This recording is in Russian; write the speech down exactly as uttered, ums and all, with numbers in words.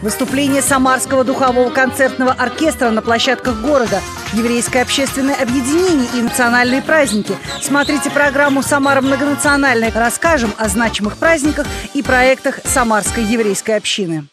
Выступление Самарского духового концертного оркестра на площадках города, еврейское общественное объединение и национальные праздники. Смотрите программу «Самара многонациональная». Расскажем о значимых праздниках и проектах Самарской еврейской общины.